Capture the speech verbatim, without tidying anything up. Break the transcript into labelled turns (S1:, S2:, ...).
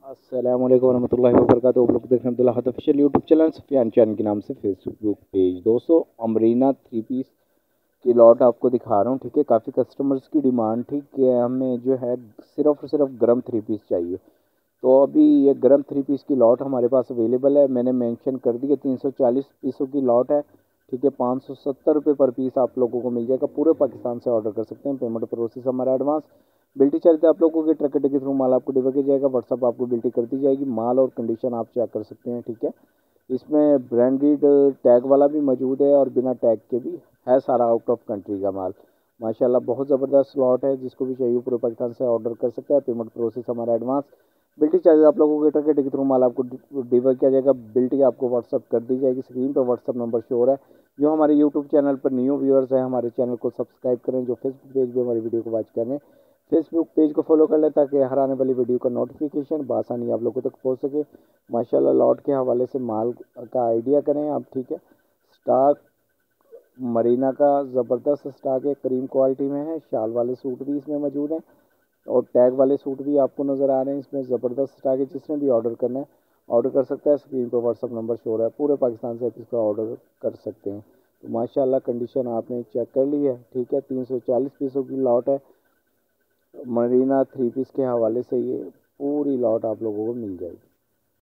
S1: अस्सलाम वालेकुम रहमतुल्लाहि व बरकातहू। आप लोग देख रहे हैं अब्दुल्ला हद official YouTube channel, Sufiyan channel के नाम से फेसबुक पेज। दोस्तों, अमरीना थ्री पीस की लॉट आपको दिखा रहा हूँ। ठीक है, काफ़ी कस्टमर्स की डिमांड थी कि हमें जो है सिर्फ और सिर्फ गर्म थ्री पीस चाहिए। तो अभी ये गर्म थ्री पीस की लॉट हमारे पास अवेलेबल है। मैंने मेंशन कर दी है, तीन सौ चालीस पीसों की लॉट है। ठीक है, पाँच सौ सत्तर रुपये पर पीस आप लोगों को मिल जाएगा। पूरे पाकिस्तान से ऑर्डर कर सकते हैं। पेमेंट प्रोसेस हमारा एडवांस बिल्टी चलते आप लोगों के ट्रक के थ्रू माल आपको डिलीवर किया जाएगा। व्हाट्सअप आपको बिल्टी कर दी जाएगी। माल और कंडीशन आप चेक कर सकते हैं। ठीक है, इसमें ब्रांडेड टैग वाला भी मौजूद है और बिना टैग के भी है। सारा आउट ऑफ कंट्री का माल माशाल्लाह बहुत ज़बरदस्त स्लॉट है। जिसको भी चाहिए पूरे पाकिस्तान से ऑर्डर कर सकता है। पेमेंट प्रोसेस हमारा एडवांस बिल्टी चार्ज आप लोगों के ट्रक के थ्रू माल आपको डिलीवर किया जाएगा। बिल्टी आपको व्हाट्सअप कर दी जाएगी। स्क्रीन पर व्हाट्सअप नंबर शो हो रहा है। जो हमारे यूट्यूब चैनल पर न्यू व्यूअर्स हैं, हमारे चैनल को सब्सक्राइब करें। जो फेसबुक पेज पर हमारी वीडियो को वॉच करें, फेसबुक पेज को फॉलो कर लें ताकि हर आने वाली वीडियो का नोटिफिकेशन बआसानी आप लोगों तक पहुंच सके। माशाल्लाह लॉट के हवाले से माल का आइडिया करें आप। ठीक है, स्टॉक मरीना का ज़बरदस्त स्टॉक है, करीम क्वालिटी में है। शाल वाले सूट भी इसमें मौजूद हैं और टैग वाले सूट भी आपको नज़र आ रहे हैं। इसमें ज़बरदस्त स्टॉक है। जिसने भी ऑर्डर करना है ऑर्डर कर सकता है। स्क्रीन पर व्हाट्सअप नंबर शो हो रहा है। पूरे पाकिस्तान से आप इसका ऑर्डर कर सकते हैं। तो माशाल्लाह कंडीशन आपने चेक कर ली है। ठीक है, तीन सौ चालीस पीसों की लॉट है। मरीना थ्री पीस के हवाले से ये पूरी लॉट आप लोगों को मिल जाएगी।